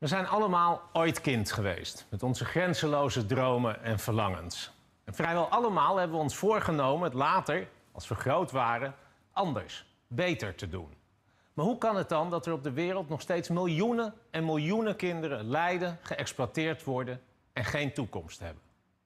We zijn allemaal ooit kind geweest, met onze grenzeloze dromen en verlangens. En vrijwel allemaal hebben we ons voorgenomen het later, als we groot waren, anders, beter te doen. Maar hoe kan het dan dat er op de wereld nog steeds miljoenen en miljoenen kinderen lijden, geëxploiteerd worden en geen toekomst hebben?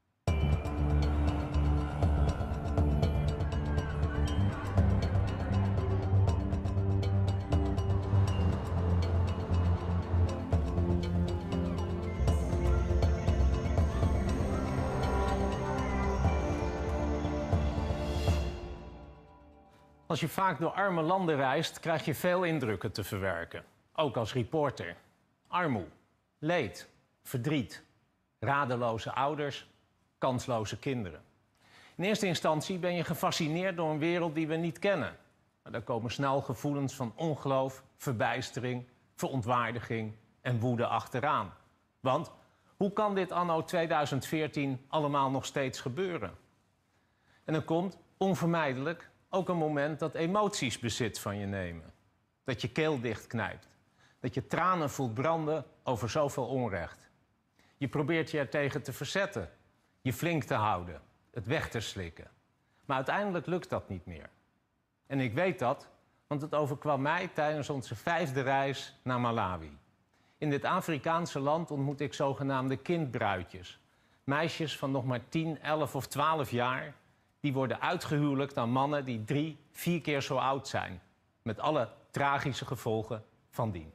Als je vaak door arme landen reist, krijg je veel indrukken te verwerken. Ook als reporter. Armoede, leed, verdriet, radeloze ouders, kansloze kinderen. In eerste instantie ben je gefascineerd door een wereld die we niet kennen. Maar daar komen snel gevoelens van ongeloof, verbijstering, verontwaardiging en woede achteraan. Want hoe kan dit anno 2014 allemaal nog steeds gebeuren? En dan komt onvermijdelijk ook een moment dat emoties bezit van je nemen. Dat je keel dichtknijpt. Dat je tranen voelt branden over zoveel onrecht. Je probeert je ertegen te verzetten. Je flink te houden. Het weg te slikken. Maar uiteindelijk lukt dat niet meer. En ik weet dat, want het overkwam mij tijdens onze 5e reis naar Malawi. In dit Afrikaanse land ontmoet ik zogenaamde kindbruidjes. Meisjes van nog maar 10, 11 of 12 jaar. Die worden uitgehuwelijkt aan mannen die 3, 4 keer zo oud zijn. Met alle tragische gevolgen van dien.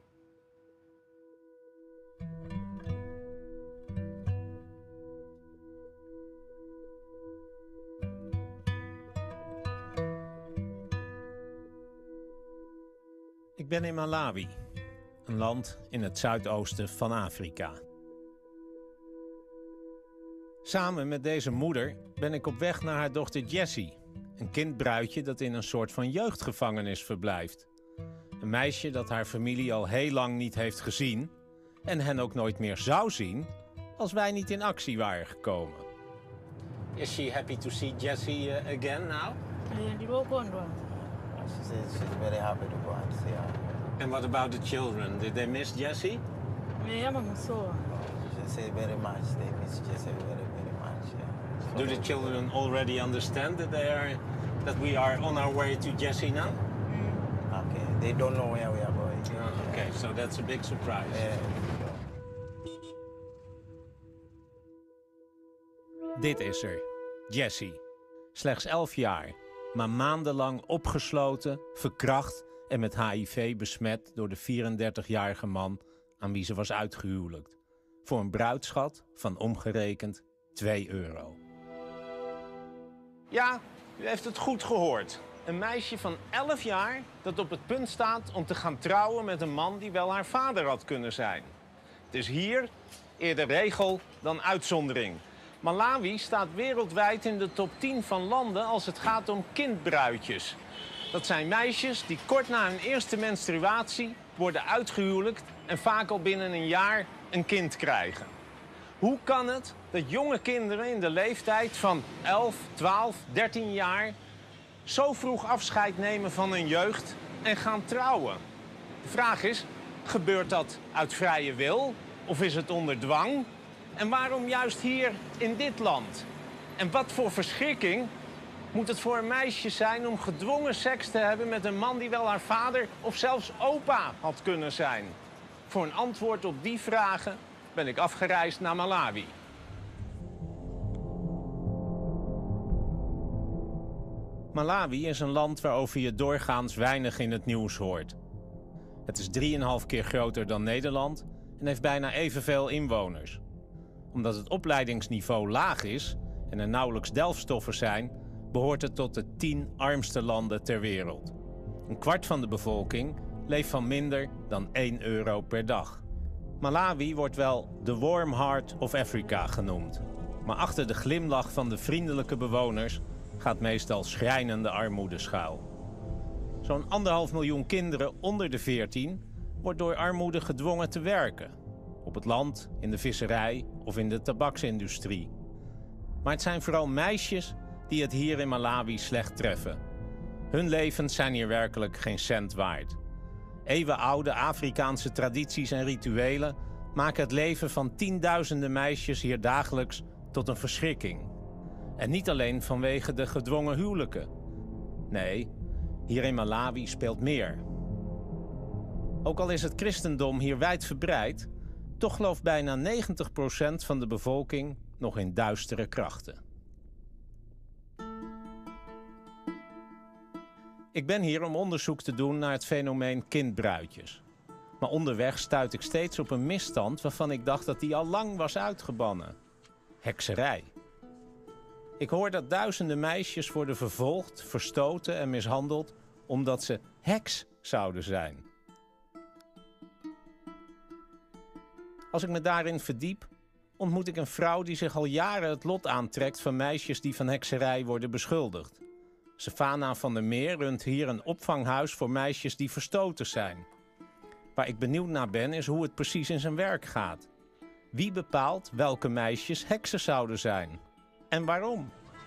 Ik ben in Malawi, een land in het zuidoosten van Afrika. Samen met deze moeder ben ik op weg naar haar dochter Jessie. Een kindbruidje dat in een soort van jeugdgevangenis verblijft. Een meisje dat haar familie al heel lang niet heeft gezien. En hen ook nooit meer zou zien als wij niet in actie waren gekomen. Is she happy to see Jessie again now? She's very happy to go and see her. And what about the children? Did they miss Jessie? She says very much. They miss Jessie very much. Yeah. Do the children already understand that we are on our way to Jessie now? Okay, they don't know where we are going. Oh, okay, so that's a big surprise. Dit is er, Jessie. Slechts 11 jaar, maar maandenlang opgesloten, verkracht en met HIV besmet door de 34-jarige man aan wie ze was uitgehuwelijkt. Voor een bruidschat van omgerekend €2. Ja, u heeft het goed gehoord. Een meisje van 11 jaar dat op het punt staat om te gaan trouwen met een man die wel haar vader had kunnen zijn. Het is hier eerder regel dan uitzondering. Malawi staat wereldwijd in de top 10 van landen als het gaat om kindbruidjes. Dat zijn meisjes die kort na hun eerste menstruatie worden uitgehuwelijkt en vaak al binnen een jaar een kind krijgen. Hoe kan het dat jonge kinderen in de leeftijd van 11, 12, 13 jaar zo vroeg afscheid nemen van hun jeugd en gaan trouwen? De vraag is, gebeurt dat uit vrije wil of is het onder dwang? En waarom juist hier in dit land? En wat voor verschrikking moet het voor een meisje zijn om gedwongen seks te hebben met een man die wel haar vader of zelfs opa had kunnen zijn? Voor een antwoord op die vragen ben ik afgereisd naar Malawi. Malawi is een land waarover je doorgaans weinig in het nieuws hoort. Het is 3,5 keer groter dan Nederland en heeft bijna evenveel inwoners. Omdat het opleidingsniveau laag is en er nauwelijks delfstoffen zijn, behoort het tot de 10 armste landen ter wereld. Een kwart van de bevolking leeft van minder dan €1 per dag. Malawi wordt wel de warm heart of Africa genoemd. Maar achter de glimlach van de vriendelijke bewoners gaat meestal schrijnende armoede schuil. Zo'n 1,5 miljoen kinderen onder de 14 wordt door armoede gedwongen te werken. Op het land, in de visserij of in de tabaksindustrie. Maar het zijn vooral meisjes die het hier in Malawi slecht treffen. Hun levens zijn hier werkelijk geen cent waard. Eeuwenoude Afrikaanse tradities en rituelen maken het leven van tienduizenden meisjes hier dagelijks tot een verschrikking. En niet alleen vanwege de gedwongen huwelijken. Nee, hier in Malawi speelt meer. Ook al is het christendom hier wijdverbreid, toch gelooft bijna 90% van de bevolking nog in duistere krachten. Ik ben hier om onderzoek te doen naar het fenomeen kindbruidjes. Maar onderweg stuit ik steeds op een misstand waarvan ik dacht dat die al lang was uitgebannen. Hekserij. Ik hoor dat duizenden meisjes worden vervolgd, verstoten en mishandeld omdat ze heks zouden zijn. Als ik me daarin verdiep, ontmoet ik een vrouw die zich al jaren het lot aantrekt van meisjes die van hekserij worden beschuldigd. Savannah van der Meer runt hier een opvanghuis voor meisjes die verstoten zijn. Waar ik benieuwd naar ben is hoe het precies in zijn werk gaat. Wie bepaalt welke meisjes heksen zouden zijn? En waarom?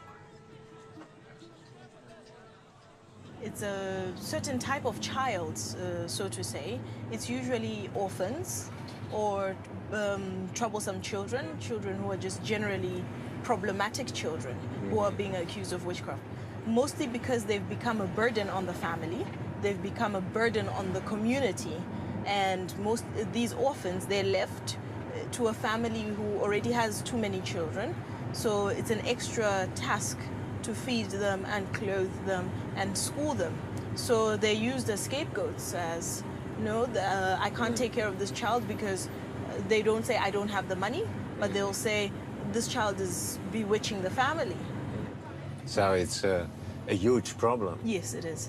It's a certain type of child, so to say. It's usually orphans or troublesome children, children who are just generally problematic children who are being accused of witchcraft. Mostly because they've become a burden on the family, they've become a burden on the community, and most these orphans, they're left to a family who already has too many children, so it's an extra task to feed them and clothe them and school them. So they're used as scapegoats, as, no, I can't take care of this child because they don't say I don't have the money, but they'll say this child is bewitching the family. So it's a huge problem. Yes, it is.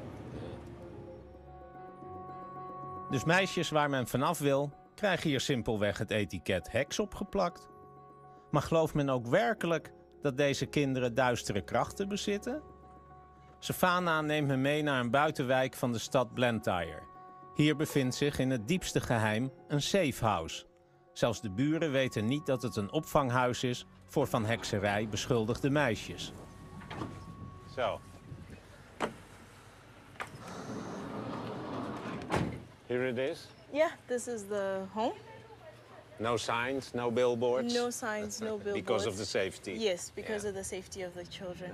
Dus meisjes waar men vanaf wil, krijgen hier simpelweg het etiket heks opgeplakt. Maar gelooft men ook werkelijk dat deze kinderen duistere krachten bezitten? Savannah neemt me mee naar een buitenwijk van de stad Blantyre. Hier bevindt zich in het diepste geheim een safe house. Zelfs de buren weten niet dat het een opvanghuis is voor van hekserij beschuldigde meisjes. Zo. Here it is. Yeah, this is the home. No signs, no billboards? No signs, no billboards. Because of the safety? Yes, because of the safety of the children.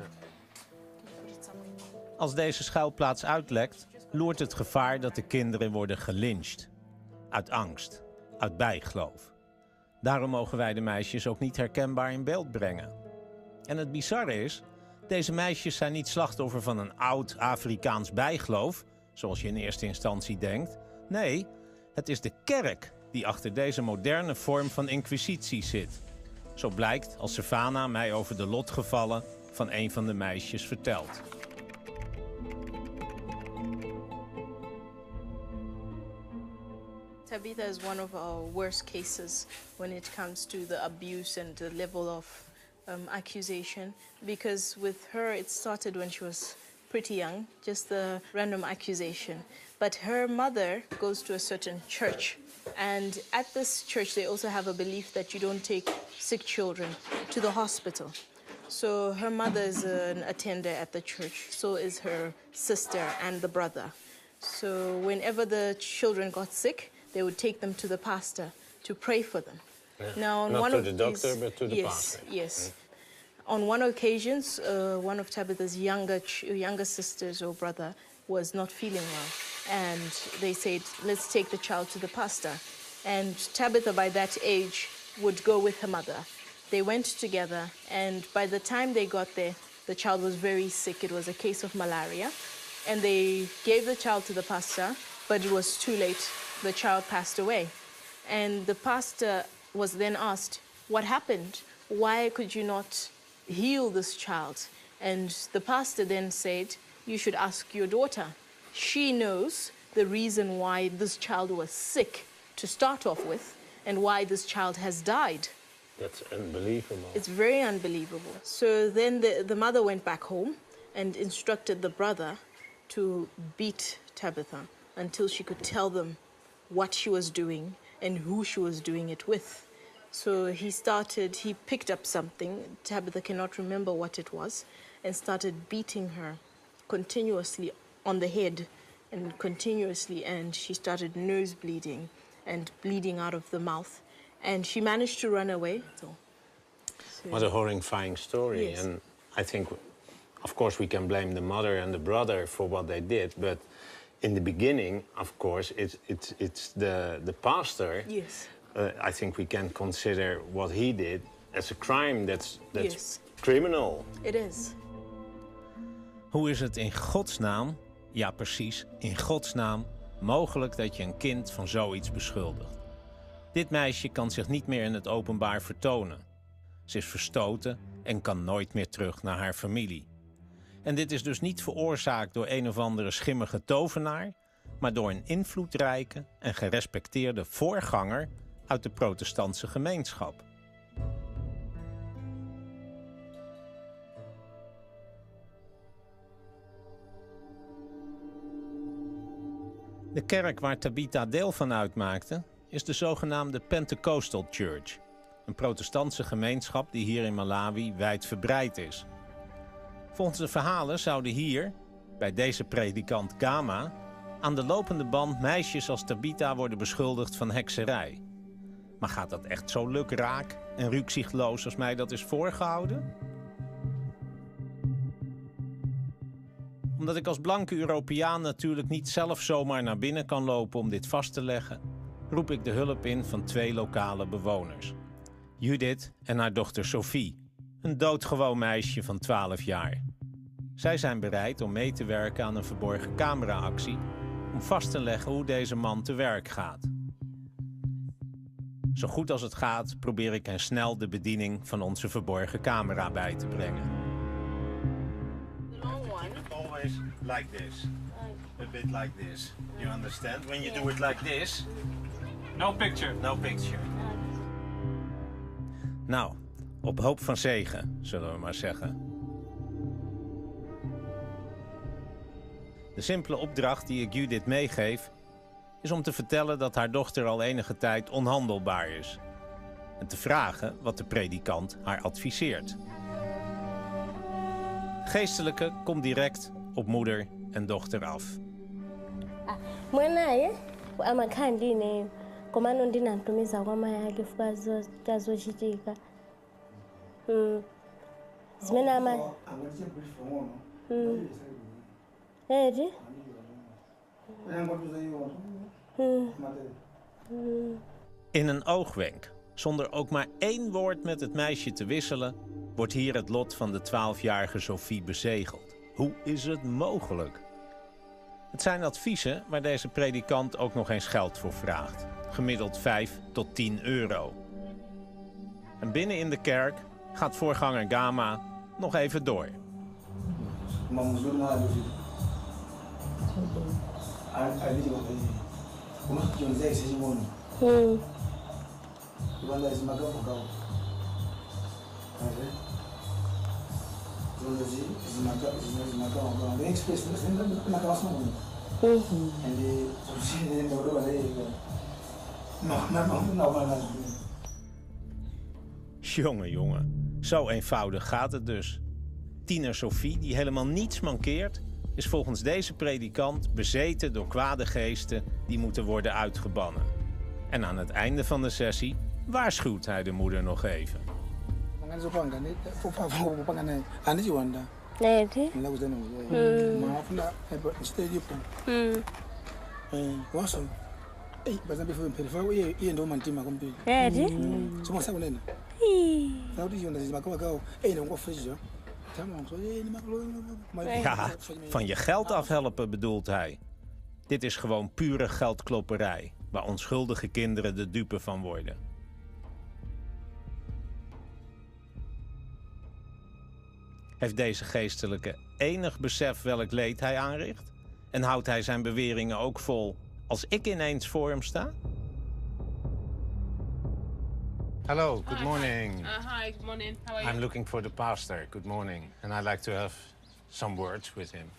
Als deze schuilplaats uitlekt, loert het gevaar dat de kinderen worden gelyncht. Uit angst, uit bijgeloof. Daarom mogen wij de meisjes ook niet herkenbaar in beeld brengen. En het bizarre is, deze meisjes zijn niet slachtoffer van een oud Afrikaans bijgeloof, zoals je in eerste instantie denkt. Nee, het is de kerk die achter deze moderne vorm van inquisitie zit. Zo blijkt als Savannah mij over de lotgevallen van een van de meisjes vertelt. Tabitha is one of our worst cases when it comes to the abuse and the level of accusation, because with her it started when she was pretty young, just a random accusation. But her mother goes to a certain church, and at this church they also have a belief that you don't take sick children to the hospital. So her mother is an attender at the church, so is her sister and the brother. So whenever the children got sick, they would take them to the pastor to pray for them. Yeah. Now, on Not one to of the doctor, these, but to the pastor. Yes. On one occasion, one of Tabitha's younger sisters or brother was not feeling well, and they said, let's take the child to the pastor. And Tabitha, by that age, would go with her mother. They went together, and by the time they got there, the child was very sick. It was a case of malaria. And they gave the child to the pastor, but it was too late. The child passed away. And the pastor was then asked, what happened? Why could you not heal this child? And the pastor then said, you should ask your daughter. She knows the reason why this child was sick to start off with and why this child has died. That's unbelievable. It's very unbelievable. So then the mother went back home and instructed the brother to beat Tabitha until she could tell them what she was doing and who she was doing it with. So he picked up something, Tabitha cannot remember what it was, and started beating her continuously on the head and continuously, and she started nose bleeding. and bleeding out of the mouth. And she managed to run away. So What a horrifying story. Yes. And I think, of course, we can blame the mother and the brother for what they did. But in the beginning, of course, it's the pastor. Yes. I think we can consider what he did as a crime that's Yes. criminal. It is. Hoe is het in godsnaam, ja precies, in godsnaam, mogelijk dat je een kind van zoiets beschuldigt? Dit meisje kan zich niet meer in het openbaar vertonen. Ze is verstoten en kan nooit meer terug naar haar familie. En dit is dus niet veroorzaakt door een of andere schimmige tovenaar, maar door een invloedrijke en gerespecteerde voorganger uit de protestantse gemeenschap. De kerk waar Tabitha deel van uitmaakte is de zogenaamde Pentecostal Church, een protestantse gemeenschap die hier in Malawi wijdverbreid is. Volgens de verhalen zouden hier, bij deze predikant Gama, aan de lopende band meisjes als Tabitha worden beschuldigd van hekserij. Maar gaat dat echt zo lukraak en rukzichtloos als mij dat is voorgehouden? Omdat ik als blanke Europeaan natuurlijk niet zelf zomaar naar binnen kan lopen om dit vast te leggen, roep ik de hulp in van 2 lokale bewoners. Judith en haar dochter Sophie, een doodgewoon meisje van 12 jaar. Zij zijn bereid om mee te werken aan een verborgen cameraactie om vast te leggen hoe deze man te werk gaat. Zo goed als het gaat probeer ik hen snel de bediening van onze verborgen camera bij te brengen. Always like this. A bit like this. You understand? When you do it like this, no picture. No picture. Nou, op hoop van zegen, zullen we maar zeggen. De simpele opdracht die ik Judith meegeef is om te vertellen dat haar dochter al enige tijd onhandelbaar is. En te vragen wat de predikant haar adviseert. Geestelijke komt direct op moeder en dochter af. Mwanaye amakhandine komano ndinantumiza kwamaya ake fuka tazochitika. Zimene ama Edi? In een oogwenk, zonder ook maar 1 woord met het meisje te wisselen, wordt hier het lot van de 12-jarige Sophie bezegeld. Hoe is het mogelijk? Het zijn adviezen waar deze predikant ook nog eens geld voor vraagt. Gemiddeld 5 tot 10 euro. En binnen in de kerk gaat voorganger Gama nog even door. Jongen, zo eenvoudig gaat het dus. Tiener Sophie, die helemaal niets mankeert, is volgens deze predikant bezeten door kwade geesten die moeten worden uitgebannen. En aan het einde van de sessie waarschuwt hij de moeder nog even. Ja, van je geld afhelpen bedoelt hij. Dit is gewoon pure geldklopperij, waar onschuldige kinderen de dupe van worden. Heeft deze geestelijke enig besef welk leed hij aanricht? En houdt hij zijn beweringen ook vol als ik ineens voor hem sta? Hello, good morning. Hi, good morning. How are you? I'm looking for the pastor. Good morning. And I'd like to have some words with him.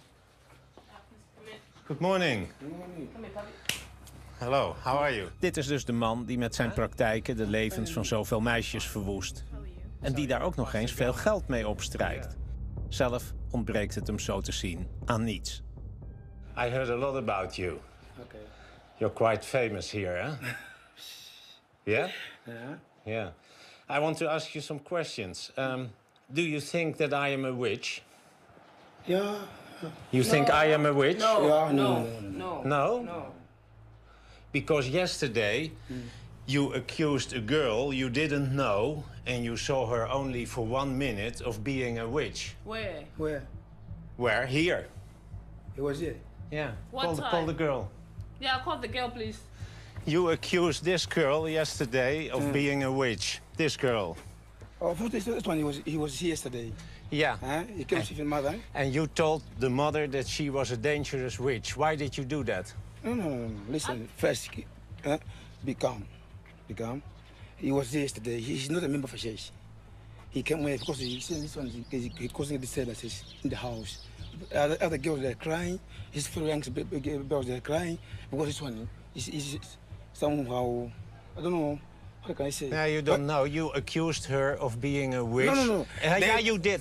Good morning. Hello, how are you? Dit is dus de man die met zijn praktijken de levens van zoveel meisjes verwoest. En die daar ook nog eens veel geld mee opstrijkt. Zelf ontbreekt het hem zo te zien aan niets. I heard a lot about you. Okay. You're quite famous here, huh? Yeah? Yeah. Yeah. I want to ask you some questions. Do you think that I am a witch? Yeah. You think I am a witch? Yeah, No? Because yesterday you accused a girl you didn't know and you saw her only for 1 minute of being a witch. Where? Where? Where? Here. He was here. Yeah. What Call the girl. Yeah, call the girl, please. You accused this girl yesterday of being a witch. This girl. Oh, this one, he was here yesterday. Yeah. Huh? He came to see his mother. And you told the mother that she was a dangerous witch. Why did you do that? No. Listen, first, be calm. Be calm. He was here yesterday. He's not a member of a church. He came here because he said this one is causing disturbances in the house. Other girls are crying. His fellow young girls are crying because this one is somehow, I don't know. What can I say? Yeah, you don't know. You accused her of being a witch. No. Yeah, you did.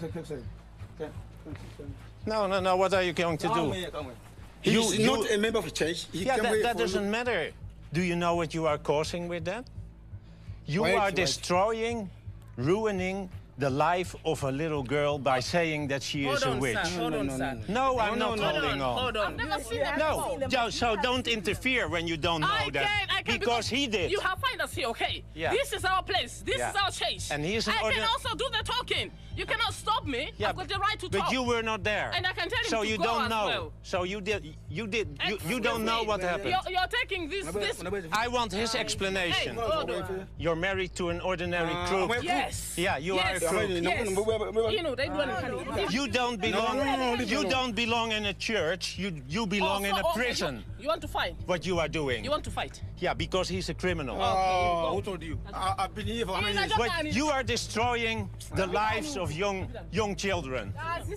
No. What are you going to do? He's not a member of a church. Yeah, that doesn't matter. Do you know what you are causing with that? You are destroying, ruining the life of a little girl by saying that she is a witch. Hold on, son. No, I'm not holding on. Hold on. I've never seen that No, so don't interfere when you don't know I that. can because he did. You have find us here, okay? Yeah. This is our place. This Yeah. is our church. And he's an I can also do the talking. You cannot stop me. Yeah, I've got the right to talk. But you were not there. And I can tell him so to you go don't as know. well. So you don't know me. what happened. You're taking this. I want his explanation. Hey, hold on. You're married to an ordinary crook. Yes. Yeah, you are a crook. Yes. You know, they do it. You don't belong. You don't belong in a church. You belong in a prison. You want to fight? What you are doing? You want to fight? Yeah, because he's a criminal. Oh, who told you? I've been here for how many years? But you are destroying the lives of young children.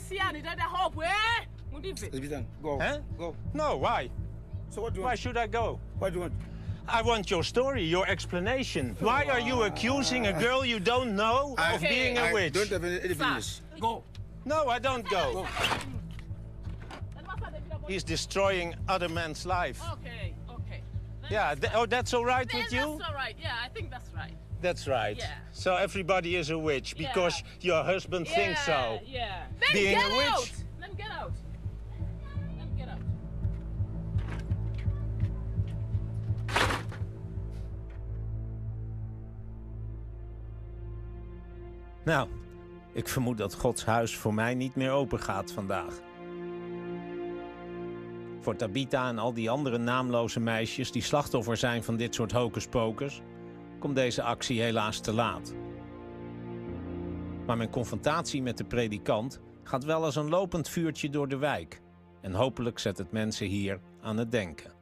Go. Huh? Go. No, why? So what do you Why want? should I go? What do you want? I want your story, your explanation. Why are you accusing a girl you don't know of being a witch? I don't have any business. Go. No, I don't go. He's destroying other men's life. Okay. Yeah, that's all right with you? That's all right. Yeah, I think that's right. That's right. Yeah. So everybody is a witch because your husband thinks so. Yeah. Being get a witch. out. Let him get out. Let him get out. Nou, ik vermoed dat Gods huis voor mij niet meer open gaat vandaag. Voor Tabitha en al die andere naamloze meisjes die slachtoffer zijn van dit soort hocuspocus, komt deze actie helaas te laat. Maar mijn confrontatie met de predikant gaat wel als een lopend vuurtje door de wijk. En hopelijk zet het mensen hier aan het denken.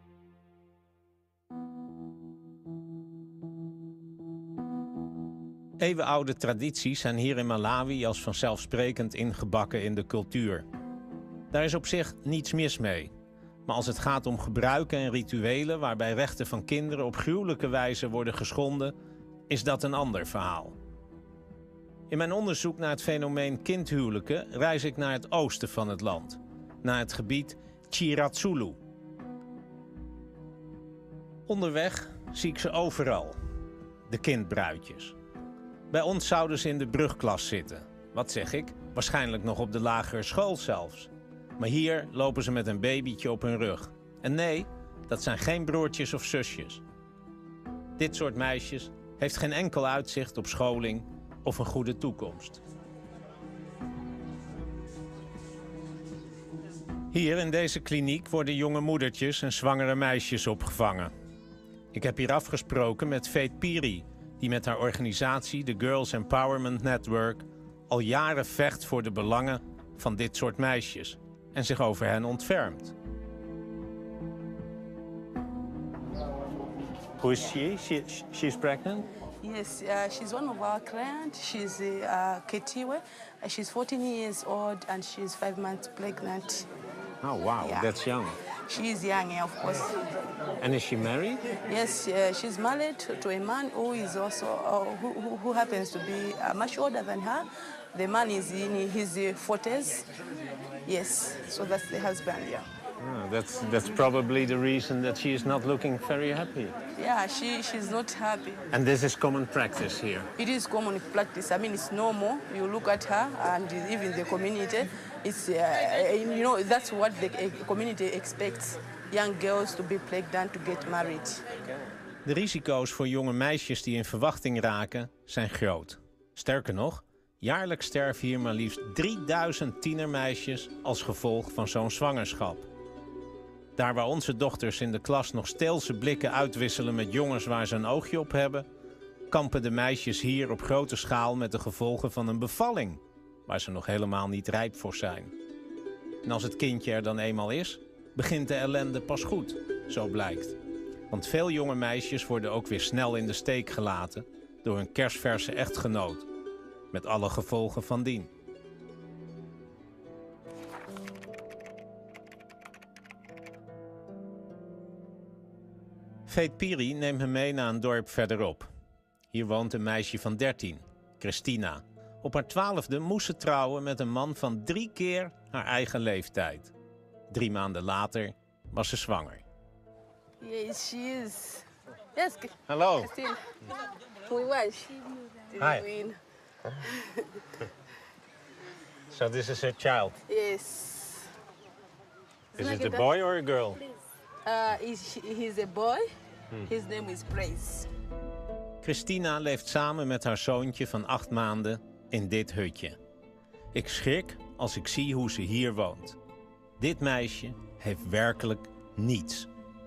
Eeuwenoude tradities zijn hier in Malawi als vanzelfsprekend ingebakken in de cultuur. Daar is op zich niets mis mee. Maar als het gaat om gebruiken en rituelen waarbij rechten van kinderen op gruwelijke wijze worden geschonden, is dat een ander verhaal. In mijn onderzoek naar het fenomeen kindhuwelijken reis ik naar het oosten van het land, naar het gebied Chiratsulu. Onderweg zie ik ze overal, de kindbruidjes. Bij ons zouden ze in de brugklas zitten. Wat zeg ik? Waarschijnlijk nog op de lagere school zelfs. Maar hier lopen ze met een babytje op hun rug. En nee, dat zijn geen broertjes of zusjes. Dit soort meisjes heeft geen enkel uitzicht op scholing of een goede toekomst. Hier in deze kliniek worden jonge moedertjes en zwangere meisjes opgevangen. Ik heb hier afgesproken met Veet Piri, die met haar organisatie, de Girls Empowerment Network, al jaren vecht voor de belangen van dit soort meisjes en zich over hen ontfermt. Who is she? She's pregnant? Yes, she's one of our clients. She's Ketiwe. She's 14 years old and she's 5 months pregnant. Oh, wow, Yeah. that's young. She is young, yeah, of course. And is she married? Yes, she's married to a man who is also who happens to be much older than her. The man is in his 40s. Yes, so that's the husband, yeah. That's probably the reason that she is not looking very happy. Yeah, she's not happy. And this is common practice here. It is common practice. I mean, it's normal. You look at her, and even the community, it's that's what the community expects. Young girls to be pregnant, to get married. De risico's voor jonge meisjes die in verwachting raken zijn groot. Sterker nog, jaarlijks sterven hier maar liefst 3000 tienermeisjes als gevolg van zo'n zwangerschap. Daar waar onze dochters in de klas nog steelse blikken uitwisselen met jongens waar ze een oogje op hebben, kampen de meisjes hier op grote schaal met de gevolgen van een bevalling, waar ze nog helemaal niet rijp voor zijn. En als het kindje er dan eenmaal is, begint de ellende pas goed, zo blijkt. Want veel jonge meisjes worden ook weer snel in de steek gelaten door een kersverse echtgenoot, met alle gevolgen van dien. Veet Piri neemt me mee naar een dorp verderop. Hier woont een meisje van 13, Christina. Op haar 12e moest ze trouwen met een man van 3 keer haar eigen leeftijd. 3 maanden later was ze zwanger. Yes, she is. Yes. Hello. Christine. We watch. Hi. So this is her child. Yes. Is it a boy or a girl? He's a boy. His name is Vries. Christina leeft samen met haar zoontje van 8 maanden in dit hutje. Ik schrik als ik zie hoe ze hier woont. Dit meisje heeft werkelijk niets.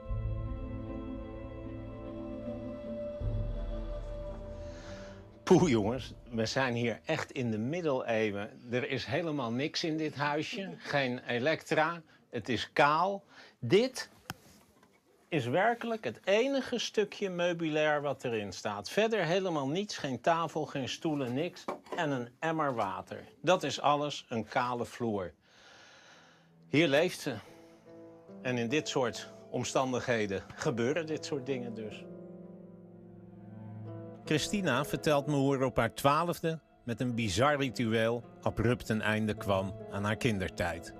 Poeh jongens, we zijn hier echt in de middeleeuwen. Er is helemaal niks in dit huisje. Geen elektra. Het is kaal. Dit is werkelijk het enige stukje meubilair wat erin staat. Verder helemaal niets. Geen tafel, geen stoelen, niks. En een emmer water. Dat is alles, een kale vloer. Hier leeft ze. En in dit soort omstandigheden gebeuren dit soort dingen dus. Christina vertelt me hoe er op haar 12e met een bizar ritueel abrupt een einde kwam aan haar kindertijd.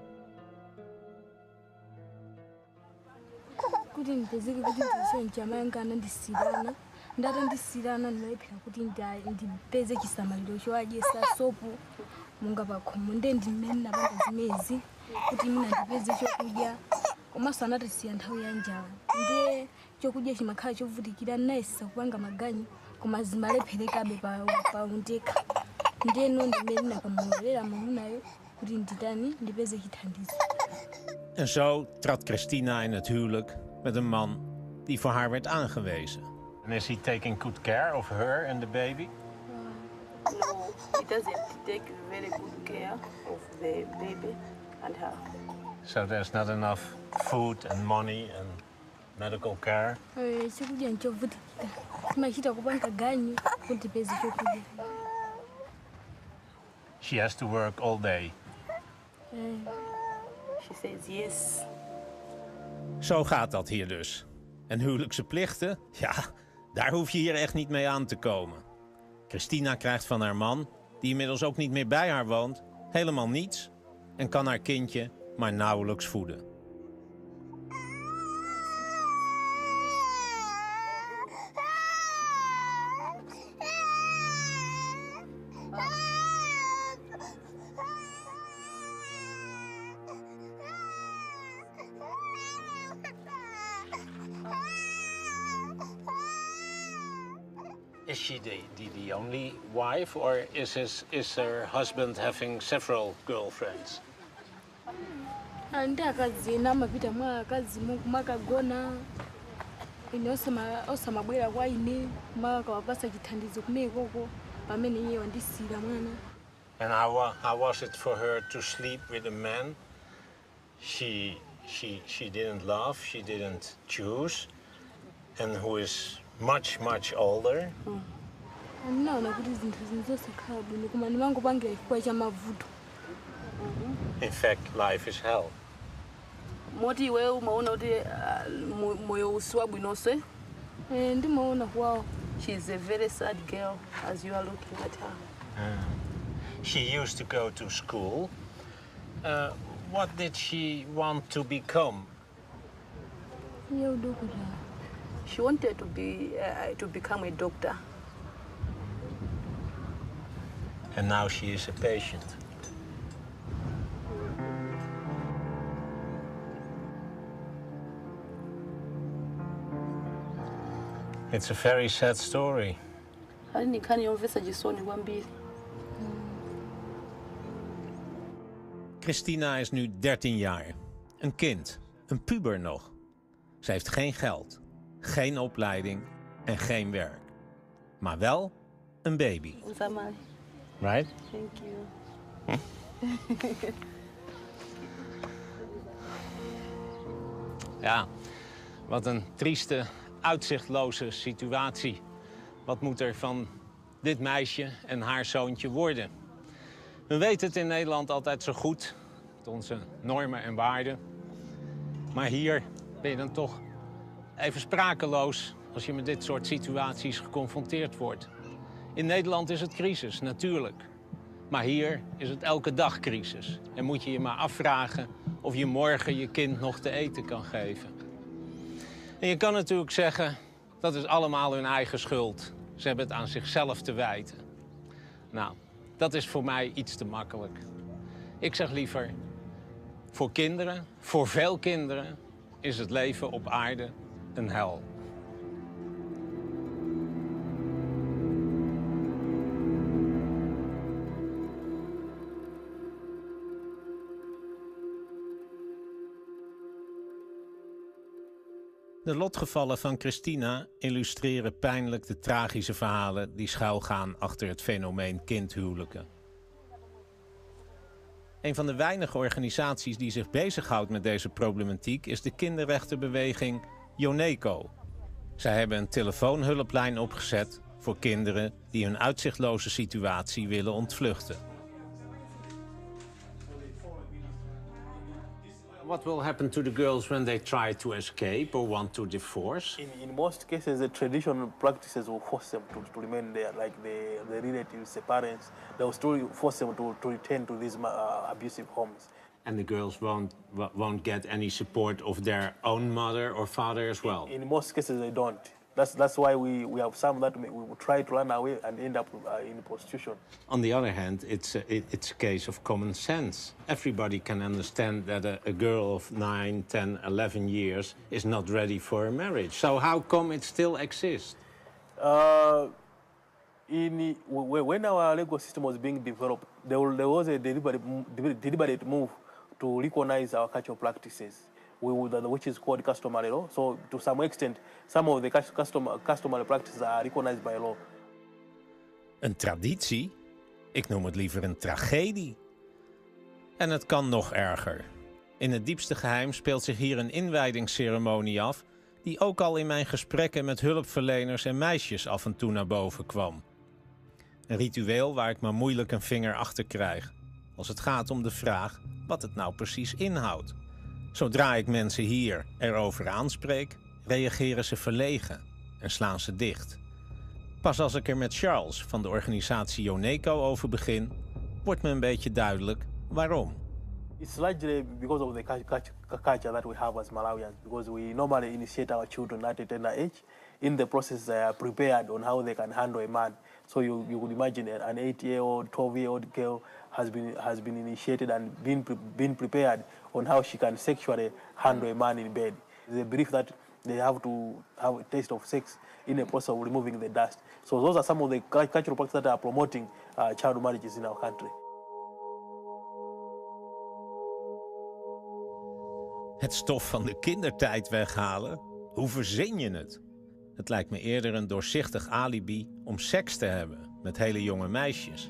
kuti ndipezeke kuti ndisonja mayangana ndisirana ndata ndisirana ndinoyephera kuti ndipeze chisamaliro chowadyesa sopo munga pakhomo nde ndimene napanga zimezi kuti mina ndipeze chokudya komanso anatisiya nthawi ya njala ndiye chokudya chimakhala chovutikira nayesesa kupanga maganyu koma zimalepherekabe pa undekha ndiyeno ndimene ndinakamulolera mamunayo kuti nditani ndipeze chithandizo. En zo trad Christina in het huwelijk met een man die voor haar werd aangewezen. And is he taking good care of her and the baby? No, he doesn't take very good care of the baby and her. So there's not enough food and money and medical care? Chokudya nchovutikira timachita kupanga ganyu kuti ndipeze chokudya. She has to work all day. She says yes. Zo gaat dat hier dus. En huwelijkse plichten? Ja, daar hoef je hier echt niet mee aan te komen. Christina krijgt van haar man, die inmiddels ook niet meer bij haar woont, helemaal niets en kan haar kindje maar nauwelijks voeden. Is she the only wife, or is her husband having several girlfriends? Ndi akazi ena amapita mwa akazi makagona ine osamabwera kwa ine makawapasa chithandizo kumekoko pamene iye wandisira mwana. And how was it for her to sleep with a man she didn't love, she didn't choose, and who is much older? Ndinaona kuti zinthu zinzosakhala bwino koma ndimangopangira chifukwa cha mavuto. In fact, life is hell. Moti iwe umaona kuti moyo usiwa bwinonse? Ndimaona kwawo. She's a very sad girl as you are looking at her. She used to go to school. What did she want to become? She wanted to become a doctor. And now she is a patient. It's a very sad story. Christina is nu 13 jaar. Een kind, een puber nog. Ze heeft geen geld, geen opleiding en geen werk. Maar wel een baby. Right? Thank you. Ja, wat een trieste, uitzichtloze situatie. Wat moet er van dit meisje en haar zoontje worden? We weten het in Nederland altijd zo goed, met onze normen en waarden. Maar hier ben je dan toch even sprakeloos als je met dit soort situaties geconfronteerd wordt. In Nederland is het crisis, natuurlijk. Maar hier is het elke dag crisis. En moet je je maar afvragen of je morgen je kind nog te eten kan geven. En je kan natuurlijk zeggen, dat is allemaal hun eigen schuld. Ze hebben het aan zichzelf te wijten. Nou, dat is voor mij iets te makkelijk. Ik zeg liever, voor kinderen, voor veel kinderen, is het leven op aarde een hel. De lotgevallen van Christina illustreren pijnlijk de tragische verhalen die schuilgaan achter het fenomeen kindhuwelijken. Een van de weinige organisaties die zich bezighoudt met deze problematiek is de kinderrechtenbeweging Yoneco. Zij hebben een telefoonhulplijn opgezet voor kinderen die hun uitzichtloze situatie willen ontvluchten. What will happen to the girls when they try to escape or want to divorce? In most cases, the traditional practices will force them to remain there, like the relatives, the parents. They will still force them to return to these abusive homes. And the girls won't get any support of their own mother or father as well? In most cases, they don't. That's why we have some that we try to run away and end up in prostitution. On the other hand, it's a case of common sense. Everybody can understand that a girl of 9, 10, 11 years is not ready for a marriage. So how come it still exists? When our legal system was being developed, there was a deliberate move to recognize our cultural practices, which is called customary law. So to some extent, some of the customary practices are recognized by law. Een traditie? Ik noem het liever een tragedie. En het kan nog erger. In het diepste geheim speelt zich hier een inwijdingsceremonie af, die ook al in mijn gesprekken met hulpverleners en meisjes af en toe naar boven kwam. Een ritueel waar ik maar moeilijk een vinger achter krijg, als het gaat om de vraag wat het nou precies inhoudt. Zodra ik mensen hier erover aanspreek, reageren ze verlegen en slaan ze dicht. Pas als ik er met Charles van de organisatie Yoneco over begin, wordt me een beetje duidelijk waarom. It's largely because of the culture that we have as Malawians, because we normally initiate our children at a tender age. In the process, they are prepared on how they can handle a man. So you could imagine an 8-year-old, 12-year-old girl has been initiated and been prepared on how she can sexually handle a man in bed. The belief that they have to have a taste of sex in the process of removing the dust. So those are some of the cultural practices that are promoting child marriages in our country. Het stof van de kindertijd weghalen? Hoe verzin je het? Het lijkt me eerder een doorzichtig alibi om seks te hebben met hele jonge meisjes.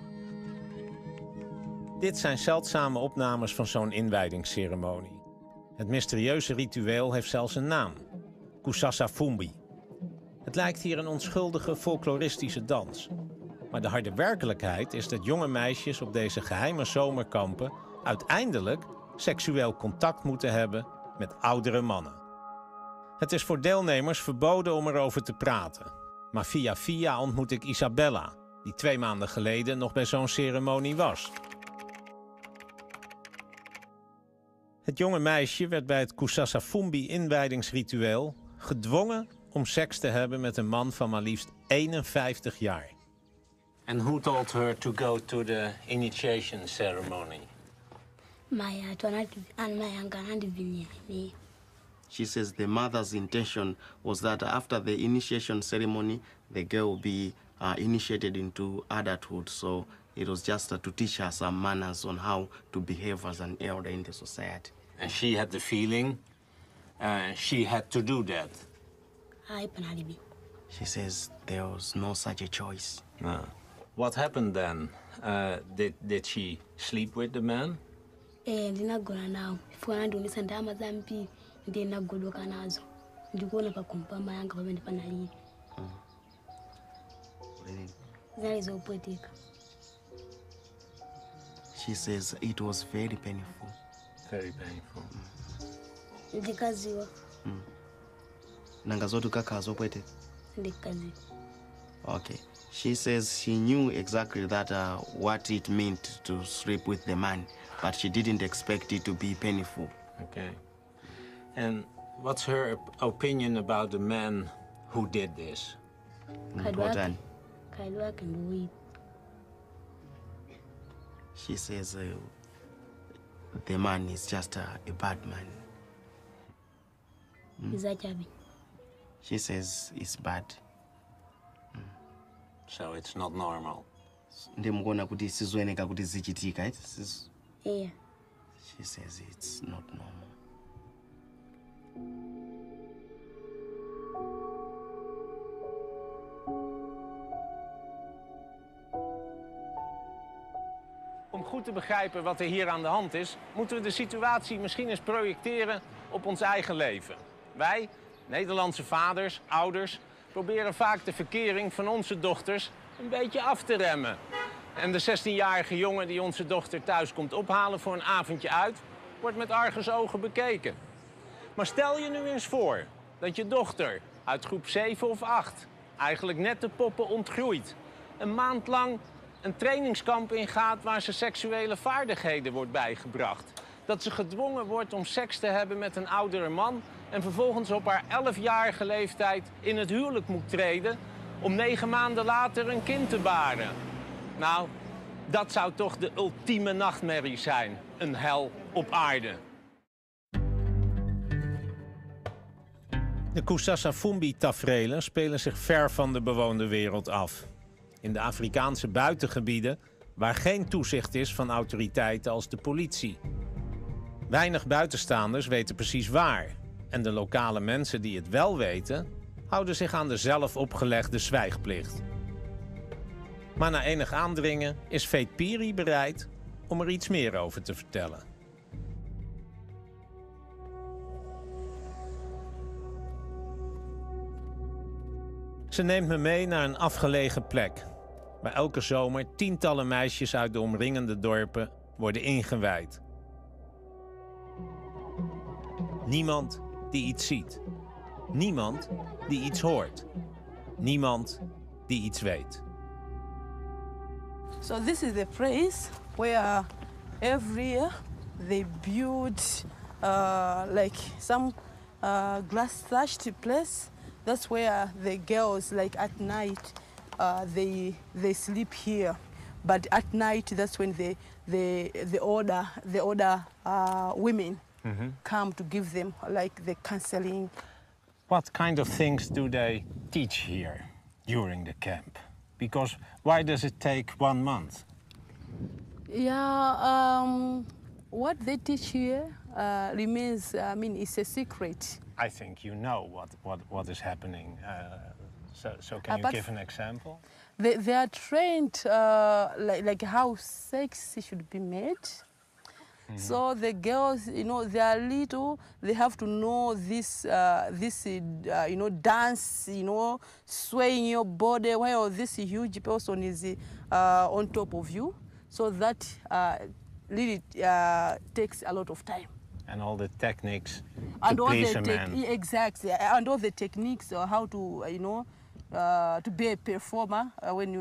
Dit zijn zeldzame opnames van zo'n inwijdingsceremonie. Het mysterieuze ritueel heeft zelfs een naam: Kusasa Fumbi. Het lijkt hier een onschuldige folkloristische dans. Maar de harde werkelijkheid is dat jonge meisjes op deze geheime zomerkampen uiteindelijk seksueel contact moeten hebben met oudere mannen. Het is voor deelnemers verboden om erover te praten. Maar via ontmoet ik Isabella, die 2 maanden geleden nog bij zo'n ceremonie was. Het jonge meisje werd bij het Kusasafumbi-inwijdingsritueel gedwongen om seks te hebben met een man van maar liefst 51 jaar. And who told her to go to the initiation ceremony? She says the mother's intention was that after the initiation ceremony, the girl will be initiated into adulthood. So it was just to teach her some manners on how to behave as an elder in the society. And she had the feeling she had to do that. She says there was no such a choice. What happened then? Did she sleep with the man? She says it was very painful. Very painful. Okay. She says she knew exactly that what it meant to sleep with the man, but she didn't expect it to be painful. Okay. And what's her opinion about the man who did this? Important. She says the man is just a bad man. She says it's bad. So it's not normal. Yeah. She says it's not normal. Om goed te begrijpen wat er hier aan de hand is, moeten we de situatie misschien eens projecteren op ons eigen leven. Wij, Nederlandse vaders, ouders, proberen vaak de verkering van onze dochters een beetje af te remmen. En de 16-jarige jongen die onze dochter thuis komt ophalen voor een avondje uit, wordt met argusogen bekeken. Maar stel je nu eens voor dat je dochter uit groep 7 of 8, eigenlijk net de poppen ontgroeit, een maand lang een trainingskamp ingaat waar ze seksuele vaardigheden wordt bijgebracht. Dat ze gedwongen wordt om seks te hebben met een oudere man en vervolgens op haar 11-jarige leeftijd in het huwelijk moet treden om 9 maanden later een kind te baren. Nou, dat zou toch de ultieme nachtmerrie zijn. Een hel op aarde. De Kusasafumbi-taferelen spelen zich ver van de bewoonde wereld af. In de Afrikaanse buitengebieden, waar geen toezicht is van autoriteiten als de politie. Weinig buitenstaanders weten precies waar. En de lokale mensen die het wel weten, houden zich aan de zelf opgelegde zwijgplicht. Maar na enig aandringen is Veet Piri bereid om er iets meer over te vertellen. Ze neemt me mee naar een afgelegen plek, waar elke zomer tientallen meisjes uit de omringende dorpen worden ingewijd. Niemand die iets ziet. Niemand die iets hoort. Niemand die iets weet. So this is the place where every year they build like some glass-thatched place. That's where the girls, like at night, they sleep here. But at night, that's when the older women come to give them like the counseling. What kind of things do they teach here during the camp? Because why does it take 1 month? Yeah, what they teach here remains, I mean, it's a secret. I think you know what is happening. So can you give an example? They are trained like how sex should be made. So the girls, you know, they are little. They have to know this, you know, dance, you know, swaying your body while this huge person is on top of you. So that really takes a lot of time. And all the techniques and to please a man. Exactly, and all the techniques how to, you know, to be a performer when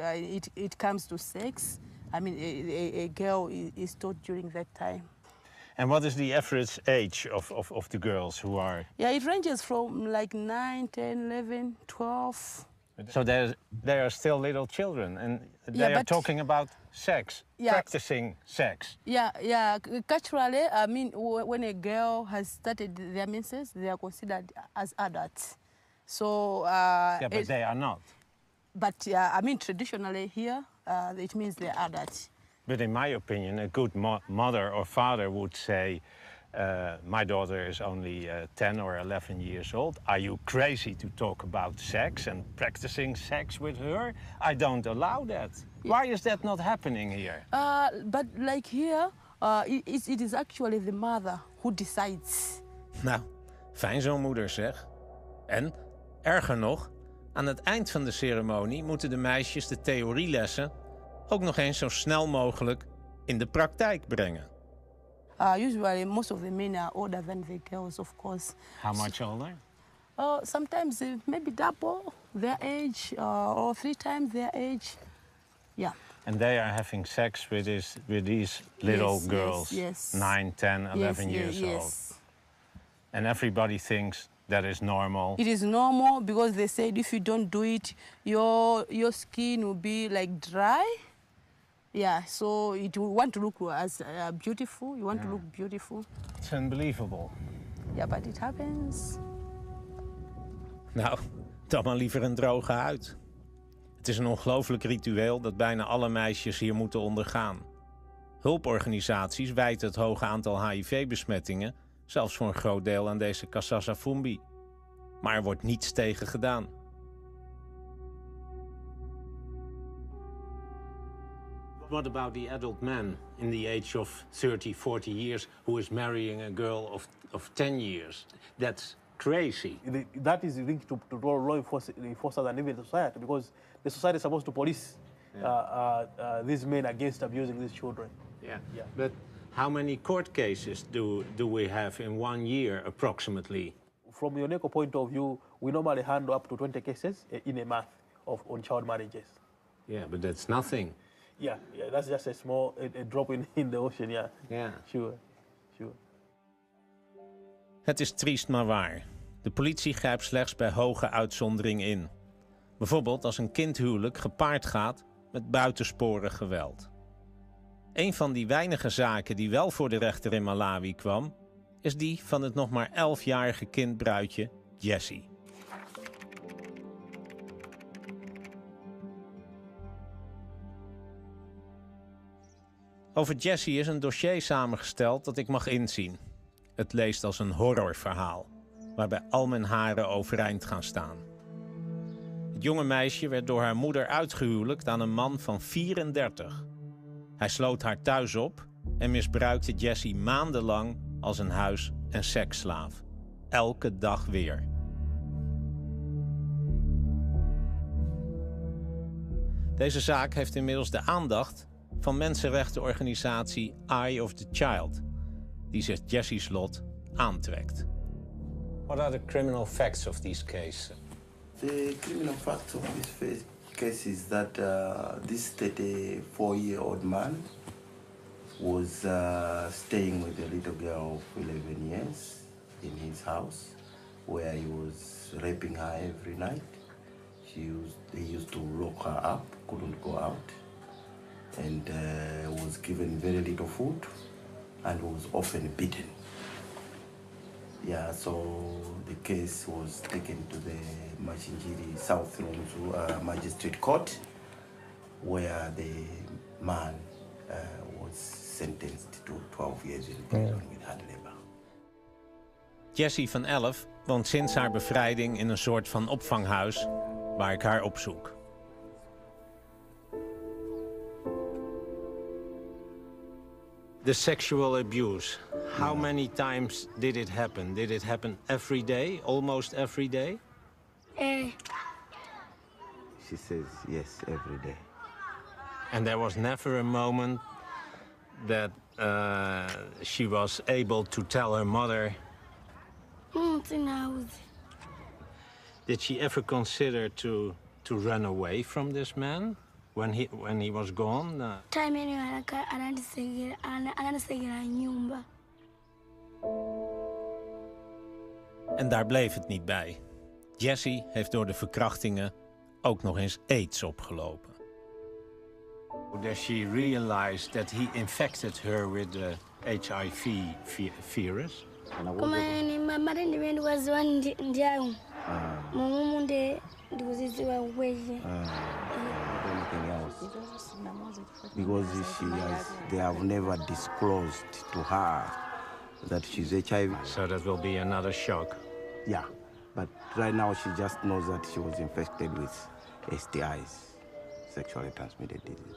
it comes to sex. I mean, a girl is taught during that time. And what is the average age of the girls who are... Yeah, it ranges from like 9, 10, 11, 12. So they are still little children, and they are talking about sex, practicing sex. Yeah. Culturally, I mean, when a girl has started their menses, they are considered as adults. So... yeah, but they are not. But I mean, traditionally here, it means they're adults. But in my opinion, a good mother or father would say, my daughter is only 10 or 11 years old. Are you crazy to talk about sex and practicing sex with her? I don't allow that. Why is that not happening here? But like here, it is actually the mother who decides. Nou, fijn zo'n moeder zeg. En, erger nog, aan het eind van de ceremonie moeten de meisjes de theorielessen ook nog eens zo snel mogelijk in de praktijk brengen. Usually, most of the men are older than the girls, of course. How much older? Sometimes maybe double their age or 3 times their age. Yeah. And they are having sex with these little girls, yes. 9, 10, 11 years old. And everybody thinks that is normal. It is normal because they said if you don't do it, your skin will be like dry. Yeah, so you want to look as beautiful. You want to look beautiful. It's unbelievable. Yeah, but it happens. Nou, dan maar liever een droge huid. Het is een ongelooflijk ritueel dat bijna alle meisjes hier moeten ondergaan. Hulporganisaties wijten het hoge aantal HIV-besmettingen zelfs voor een groot deel aan deze Kasasa-Fumbi. Maar er wordt niets tegen gedaan. What about the adult man in the age of 30, 40 years who is marrying a girl of 10 years? That's crazy. That is linked to law enforcers and even the society, because the society is supposed to police these men against abusing these children. Yeah. But how many court cases do we have in 1 year, approximately? From your NECO point of view, we normally handle up to 20 cases in a month on child marriages. Yeah, but that's nothing. Yeah, that's just a small drop in the ocean, Yeah. Sure. Het is triest maar waar. De politie grijpt slechts bij hoge uitzondering in. Bijvoorbeeld als een kindhuwelijk gepaard gaat met buitensporig geweld. Een van die weinige zaken die wel voor de rechter in Malawi kwam, is die van het nog maar 11-jarige kindbruidje Jessie. Over Jessie is een dossier samengesteld dat ik mag inzien. Het leest als een horrorverhaal, waarbij al mijn haren overeind gaan staan. Het jonge meisje werd door haar moeder uitgehuwelijkt aan een man van 34. Hij sloot haar thuis op en misbruikte Jessie maandenlang als een huis- en seksslaaf. Elke dag weer. Deze zaak heeft inmiddels de aandacht van mensenrechtenorganisatie Eye of the Child, die zich Jessie's lot aantrekt. What are the criminal facts of these cases? The criminal facts of this case is that this 34-year-old man was staying with a little girl of 11 years in his house, where he was raping her every night. He used to lock her up, couldn't go out, and was given very little food and was often beaten. Yeah, so the case was taken to the Machinjiri South Lonzu Magistrate Court, where the man was sentenced to 12 years in prison with hard labor. Jessie van 11 woont sinds haar bevrijding in een soort van opvanghuis waar ik haar opzoek. The sexual abuse. How many times did it happen? Did it happen every day, almost every day? She says yes, every day. And there was never a moment that she was able to tell her mother. Did she ever consider to run away from this man when he was gone? En daar bleef het niet bij. Jessie heeft door de verkrachtingen ook nog eens AIDS opgelopen. Does she realize that he infected her with the HIV virus? Koma ni mama ndi wendu waziwa ndiayo. Mumu ndikuziziwa kwezi. Anything else? Because they have never disclosed to her that she's HIV. So that will be another shock. Yeah, but right now she just knows that she was infected with STIs, sexually transmitted diseases.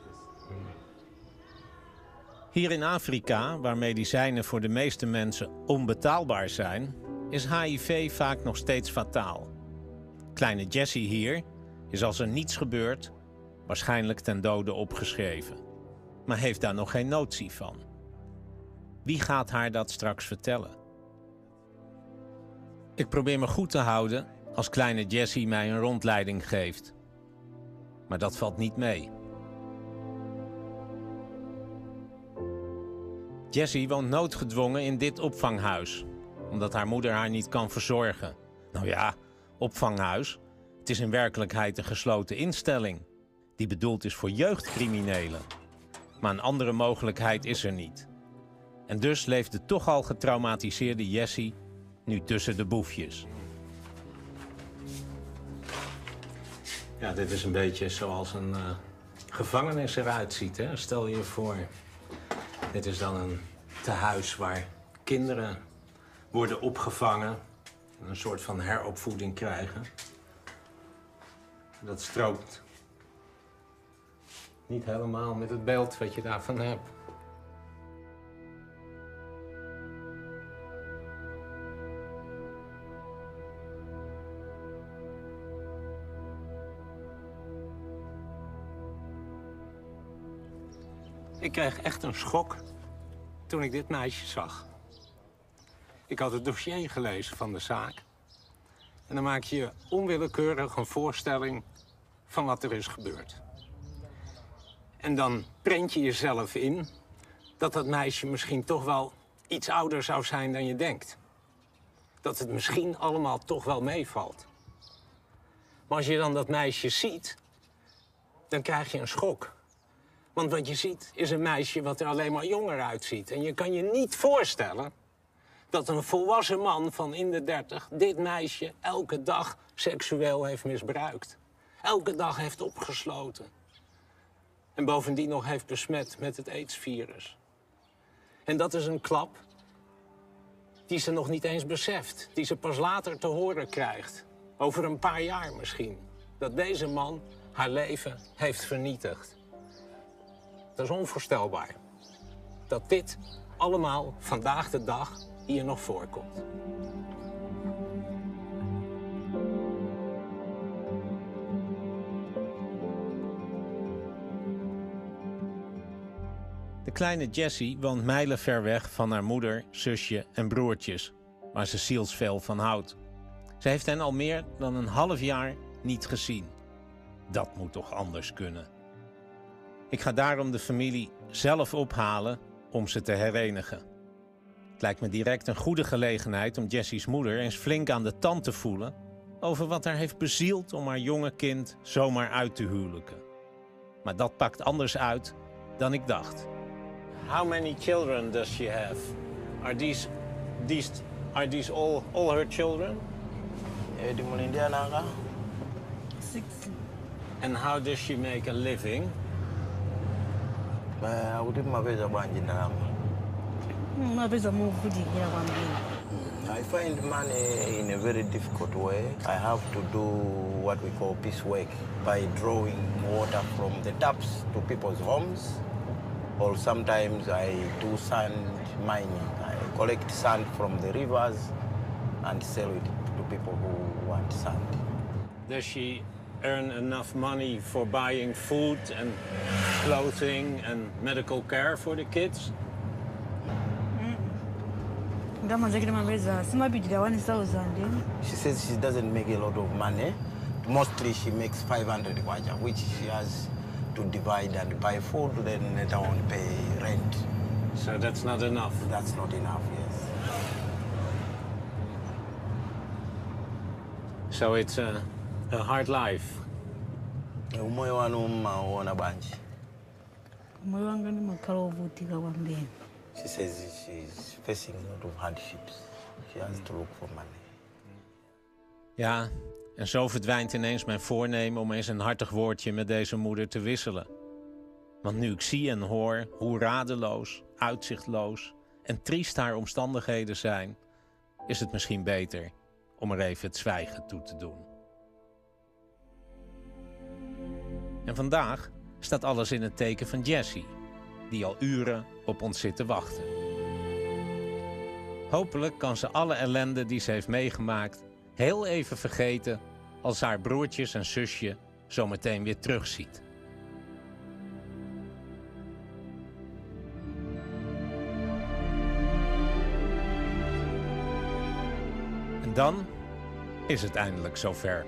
Hier in Afrika, waar medicijnen voor de meeste mensen onbetaalbaar zijn, is HIV vaak nog steeds fataal. Kleine Jessie hier is als er niets gebeurt, waarschijnlijk ten dode opgeschreven. Maar heeft daar nog geen notie van. Wie gaat haar dat straks vertellen? Ik probeer me goed te houden als kleine Jessie mij een rondleiding geeft. Maar dat valt niet mee. Jessie woont noodgedwongen in dit opvanghuis, omdat haar moeder haar niet kan verzorgen. Nou ja, opvanghuis. Het is in werkelijkheid een gesloten instelling, die bedoeld is voor jeugdcriminelen. Maar een andere mogelijkheid is er niet. En dus leeft de toch al getraumatiseerde Jessie nu tussen de boefjes. Ja, dit is een beetje zoals een gevangenis eruit ziet, hè? Stel je voor. Dit is dan een tehuis waar kinderen worden opgevangen en een soort van heropvoeding krijgen. Dat strookt niet helemaal met het beeld wat je daarvan hebt. Ik kreeg echt een schok toen ik dit meisje zag. Ik had het dossier gelezen van de zaak. En dan maak je je onwillekeurig een voorstelling van wat er is gebeurd. En dan prent je jezelf in dat dat meisje misschien toch wel iets ouder zou zijn dan je denkt. Dat het misschien allemaal toch wel meevalt. Maar als je dan dat meisje ziet, dan krijg je een schok. Want wat je ziet is een meisje wat er alleen maar jonger uitziet. En je kan je niet voorstellen dat een volwassen man van in de 30 dit meisje elke dag seksueel heeft misbruikt. Elke dag heeft opgesloten. En bovendien nog heeft besmet met het AIDS-virus. En dat is een klap die ze nog niet eens beseft. Die ze pas later te horen krijgt. Over een paar jaar misschien. Dat deze man haar leven heeft vernietigd. Dat is onvoorstelbaar. Dat dit allemaal vandaag de dag hier nog voorkomt. De kleine Jessie woont mijlenver weg van haar moeder, zusje en broertjes, waar ze zielsveel van houdt. Ze heeft hen al meer dan een half jaar niet gezien. Dat moet toch anders kunnen? Ik ga daarom de familie zelf ophalen om ze te herenigen. Het lijkt me direct een goede gelegenheid om Jessie's moeder eens flink aan de tand te voelen over wat haar heeft bezield om haar jonge kind zomaar uit te huwelijken. Maar dat pakt anders uit dan ik dacht. How many children does she have? Are these all her children? Six. And how does she make a living? I find money in a very difficult way. I have to do what we call piecework by drawing water from the taps to people's homes. Or sometimes I do sand mining. I collect sand from the rivers and sell it to people who want sand. Does she earn enough money for buying food and clothing and medical care for the kids? She says she doesn't make a lot of money. Mostly she makes 500 kwacha, which she has to divide and buy food, then later on pay rent. So that's not enough? That's not enough, yes. So it's a hard life. Umoyo wanu mmaona bwanji? Moyo wanga ndimakhala ovutika kwambiri. She says she's facing a lot of hardships. She has to look for money. Ja, en zo verdwijnt ineens mijn voornemen om eens een hartig woordje met deze moeder te wisselen. Want nu ik zie en hoor hoe radeloos, uitzichtloos en triest haar omstandigheden zijn, is het misschien beter om er even het zwijgen toe te doen. En vandaag staat alles in het teken van Jessie, die al uren op ons zit te wachten. Hopelijk kan ze alle ellende die ze heeft meegemaakt heel even vergeten als ze haar broertjes en zusje zo meteen weer terugziet. En dan is het eindelijk zover.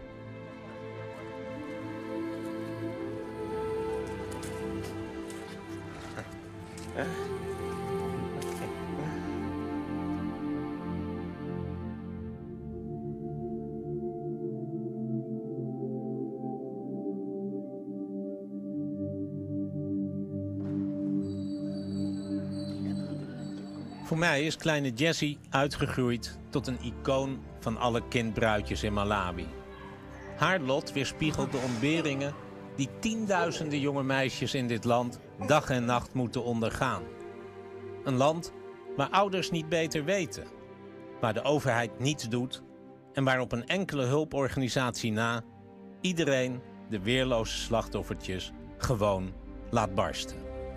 Voor mij is kleine Jessie uitgegroeid tot een icoon van alle kindbruidjes in Malawi. Haar lot weerspiegelt de ontberingen die tienduizenden jonge meisjes in dit land dag en nacht moeten ondergaan. Een land waar ouders niet beter weten, waar de overheid niets doet en waar op een enkele hulporganisatie na iedereen de weerloze slachtoffertjes gewoon laat barsten.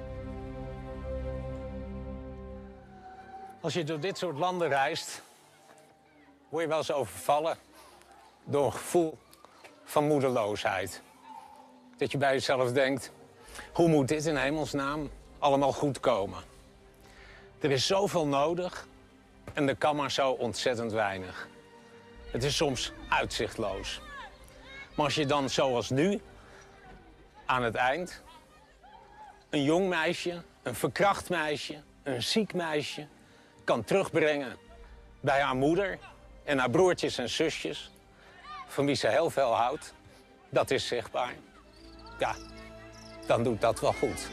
Als je door dit soort landen reist, word je wel eens overvallen door een gevoel van moedeloosheid. Dat je bij jezelf denkt, hoe moet dit in hemelsnaam allemaal goed komen? Er is zoveel nodig en er kan maar zo ontzettend weinig. Het is soms uitzichtloos. Maar als je dan zoals nu, aan het eind, een jong meisje, een verkracht meisje, een ziek meisje kan terugbrengen bij haar moeder en haar broertjes en zusjes, van wie ze heel veel houdt, dat is zichtbaar. Ja, dan doet dat wel goed.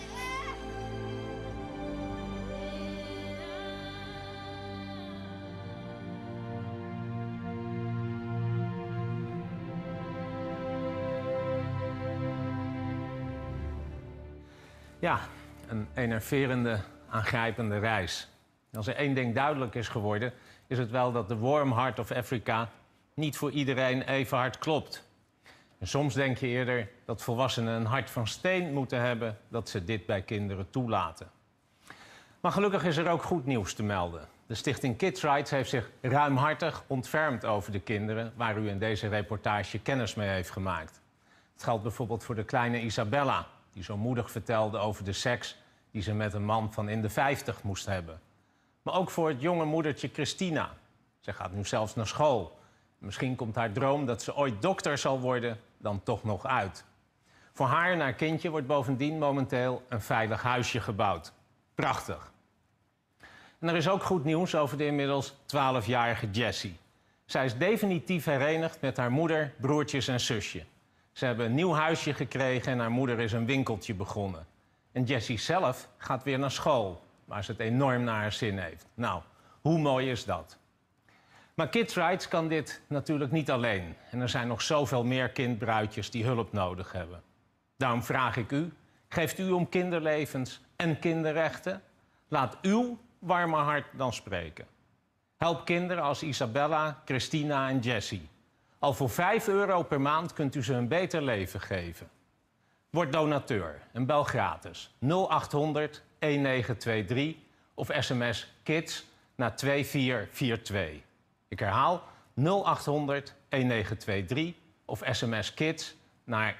Ja, een enerverende, aangrijpende reis. Als er één ding duidelijk is geworden, is het wel dat de warm heart of Africa niet voor iedereen even hard klopt. En soms denk je eerder dat volwassenen een hart van steen moeten hebben, dat ze dit bij kinderen toelaten. Maar gelukkig is er ook goed nieuws te melden. De stichting Kids Rights heeft zich ruimhartig ontfermd over de kinderen, waar u in deze reportage kennis mee heeft gemaakt. Het geldt bijvoorbeeld voor de kleine Isabella, die zo moedig vertelde over de seks die ze met een man van in de 50 moest hebben. Maar ook voor het jonge moedertje Christina. Ze gaat nu zelfs naar school. Misschien komt haar droom dat ze ooit dokter zal worden dan toch nog uit. Voor haar en haar kindje wordt bovendien momenteel een veilig huisje gebouwd. Prachtig. En er is ook goed nieuws over de inmiddels 12-jarige Jessie. Zij is definitief herenigd met haar moeder, broertjes en zusje. Ze hebben een nieuw huisje gekregen en haar moeder is een winkeltje begonnen. En Jessie zelf gaat weer naar school, waar ze het enorm naar haar zin heeft. Nou, hoe mooi is dat? Maar Kids Rights kan dit natuurlijk niet alleen. En er zijn nog zoveel meer kindbruidjes die hulp nodig hebben. Daarom vraag ik u, geeft u om kinderlevens en kinderrechten? Laat uw warme hart dan spreken. Help kinderen als Isabella, Christina en Jessie. Al voor €5 per maand kunt u ze een beter leven geven. Word donateur en bel gratis 0800 1923 of sms KIDS naar 2442. Ik herhaal 0800 1923 of sms KIDS naar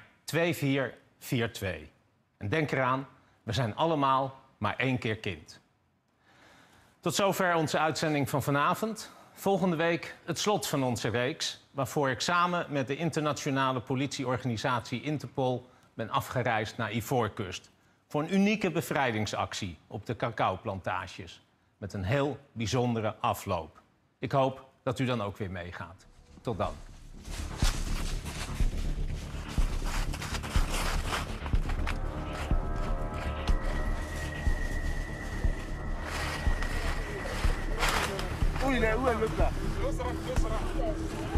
2442. En denk eraan, we zijn allemaal maar één keer kind. Tot zover onze uitzending van vanavond. Volgende week het slot van onze reeks, waarvoor ik samen met de internationale politieorganisatie Interpol ben afgereisd naar Ivoorkust voor een unieke bevrijdingsactie op de cacaoplantages met een heel bijzondere afloop. Ik hoop dat u dan ook weer meegaat. Tot dan. Où il est là?